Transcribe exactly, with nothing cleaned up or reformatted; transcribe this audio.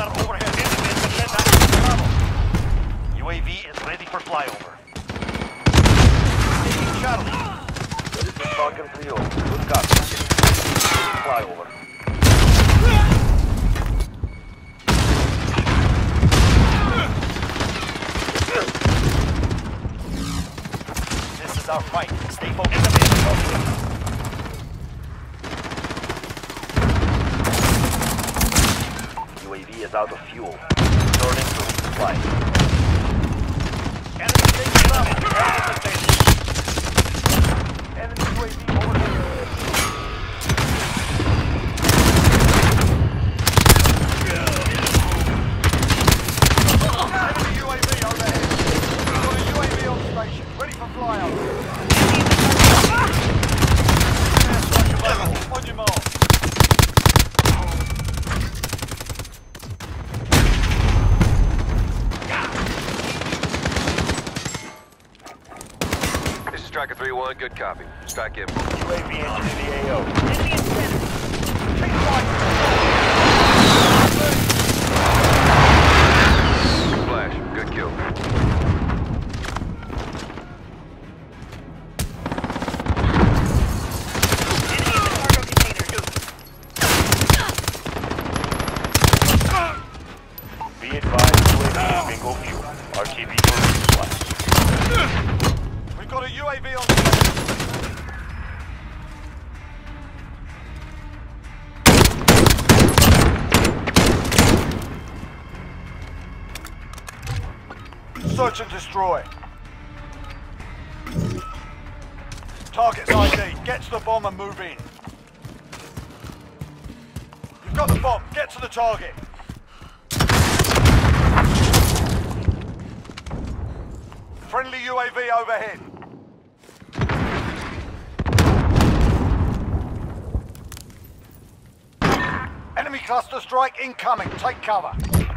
overhead. U A V is ready for flyover. Taking Charlie. This is Falcon three oh. Good copy. Flyover. This is our fight. Stay focused. U A V is out of fuel. Returning to resupply. Enemy taking up. Enemy U A V over here. Enemy U A V overhead. We've got a U A V on station, ready for flyover. On your mark. This is Striker three one, good copy. Strike in. U A V engine in the A O. Enemy in center. Take flight. Flash, good kill. Be advised, U A V is bingo fuel. R T B for resupply. We've got a U A V on station. Search and destroy. Target's I D. Get to the bomb and move in. You've got the bomb. Get to the target. Friendly U A V overhead. Enemy cluster strike incoming. Take cover.